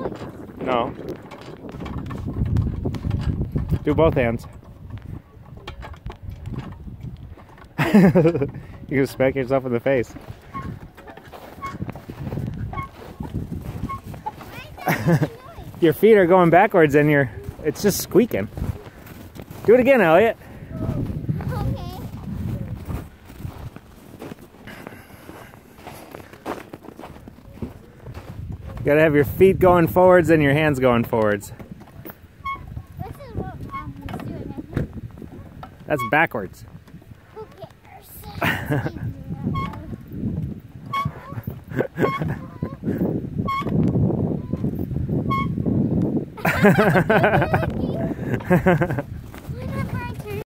No. Do both hands. You can smack yourself in the face. Your feet are going backwards and it's just squeaking. Do it again, Elliott. Okay. You gotta have your feet going forwards and your hands going forwards. This is what I'm doing. That's backwards. Who cares?